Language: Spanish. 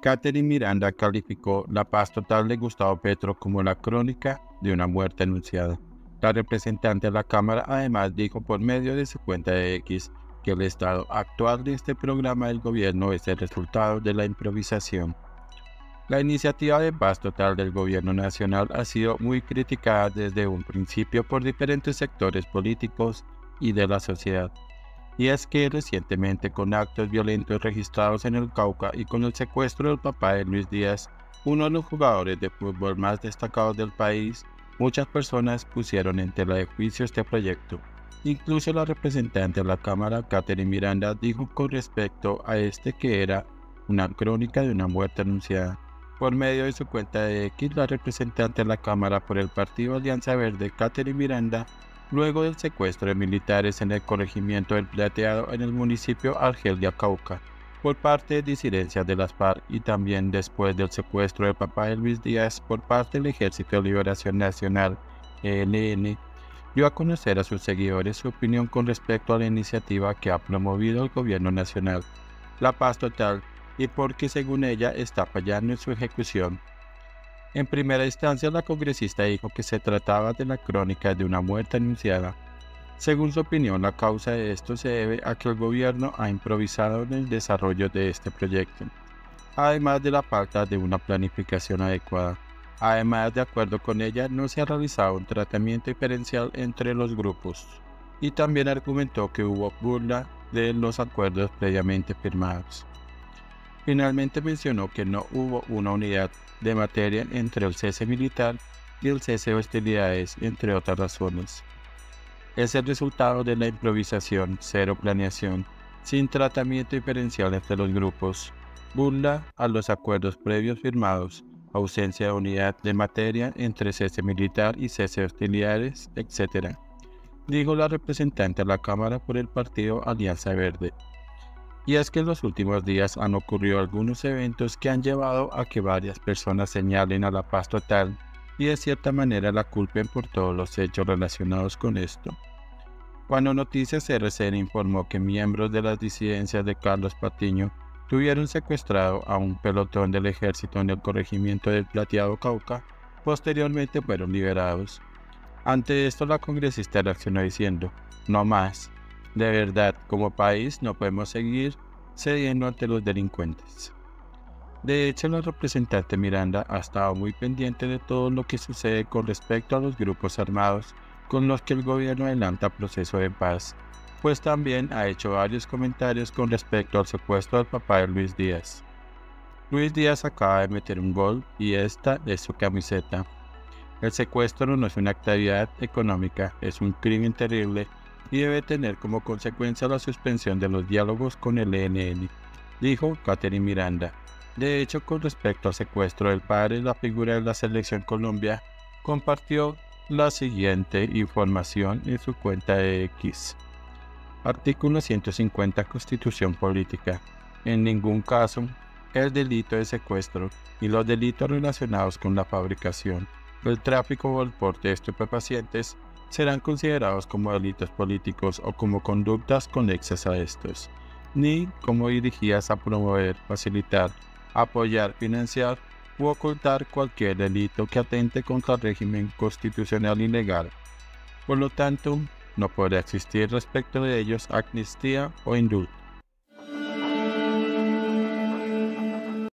Catherine Miranda calificó la paz total de Gustavo Petro como la crónica de una muerte anunciada. La representante de la Cámara además dijo por medio de su cuenta de X que el estado actual de este programa del gobierno es el resultado de la improvisación. La iniciativa de paz total del gobierno nacional ha sido muy criticada desde un principio por diferentes sectores políticos y de la sociedad. Y es que recientemente, con actos violentos registrados en el Cauca y con el secuestro del papá de Luis Díaz, uno de los jugadores de fútbol más destacados del país, muchas personas pusieron en tela de juicio este proyecto. Incluso la representante de la Cámara, Catherine Miranda, dijo con respecto a este que era una crónica de una muerte anunciada. Por medio de su cuenta de X, la representante de la Cámara por el partido Alianza Verde, Catherine Miranda, luego del secuestro de militares en el corregimiento del Plateado en el municipio Argelia, Cauca, por parte de disidencias de las FARC y también después del secuestro del papá de Luis Díaz por parte del Ejército de Liberación Nacional, ELN, dio a conocer a sus seguidores su opinión con respecto a la iniciativa que ha promovido el gobierno nacional, la paz total, y porque según ella está fallando en su ejecución. En primera instancia, la congresista dijo que se trataba de la crónica de una muerte anunciada. Según su opinión, la causa de esto se debe a que el gobierno ha improvisado en el desarrollo de este proyecto, además de la falta de una planificación adecuada. Además, de acuerdo con ella, no se ha realizado un tratamiento diferencial entre los grupos, y también argumentó que hubo burla de los acuerdos previamente firmados. Finalmente mencionó que no hubo una unidad de materia entre el cese militar y el cese de hostilidades, entre otras razones. Es el resultado de la improvisación, cero planeación, sin tratamiento diferencial entre los grupos, burla a los acuerdos previos firmados, ausencia de unidad de materia entre cese militar y cese de hostilidades, etc., dijo la representante de la Cámara por el partido Alianza Verde. Y es que en los últimos días han ocurrido algunos eventos que han llevado a que varias personas señalen a la paz total y de cierta manera la culpen por todos los hechos relacionados con esto. Cuando Noticias RCN informó que miembros de las disidencias de Carlos Patiño tuvieron secuestrado a un pelotón del ejército en el corregimiento del Plateado, Cauca, posteriormente fueron liberados. Ante esto, la congresista reaccionó diciendo: "No más. De verdad, como país no podemos seguir cediendo ante los delincuentes". De hecho, la representante Miranda ha estado muy pendiente de todo lo que sucede con respecto a los grupos armados con los que el gobierno adelanta proceso de paz, pues también ha hecho varios comentarios con respecto al secuestro del papá de Luis Díaz. Luis Díaz acaba de meter un gol y esta es su camiseta. El secuestro no es una actividad económica, es un crimen terrible y debe tener como consecuencia la suspensión de los diálogos con el ELN, dijo Catherine Miranda. De hecho, con respecto al secuestro del padre, la figura de la Selección Colombia compartió la siguiente información en su cuenta de X. Artículo 150 Constitución Política. En ningún caso el delito de secuestro y los delitos relacionados con la fabricación, el tráfico o el porte de estupefacientes serán considerados como delitos políticos o como conductas conexas a estos, ni como dirigidas a promover, facilitar, apoyar, financiar u ocultar cualquier delito que atente contra el régimen constitucional y legal. Por lo tanto, no podrá existir respecto de ellos amnistía o indulto.